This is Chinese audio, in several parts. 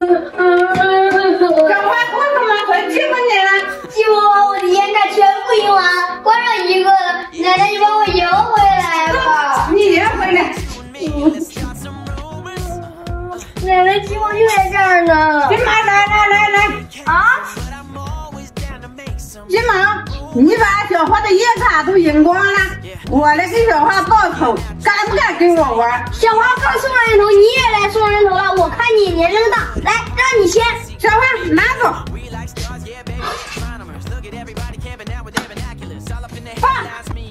话为什么会欺负你呢？ 欺负我，我的烟卡全部用完，光剩一个了。奶奶，你帮我赢回来吧。 你赢回来。 奶奶，金毛就在这儿呢。 金毛，来。 啊！ 金毛，你把小花的烟卡都赢光了，我来给小花报仇，敢不敢跟我玩？ 小花刚送人头，你也来送人头了。我看你年龄大，来，让你先。 小花拿走。放。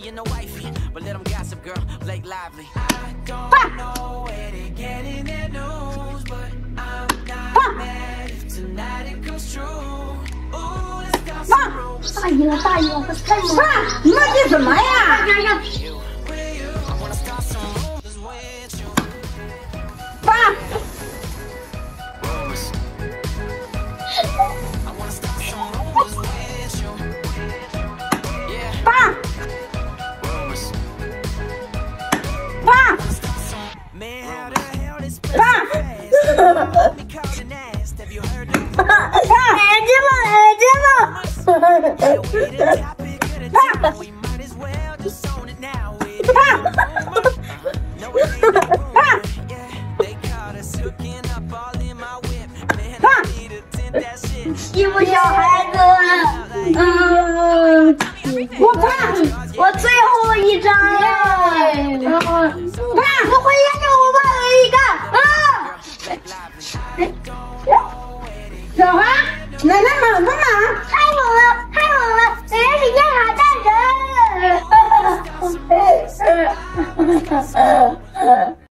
大姨了，太猛了！ 你们这什么呀？放！ 欺负小孩子，我最后一张了，我回家给我。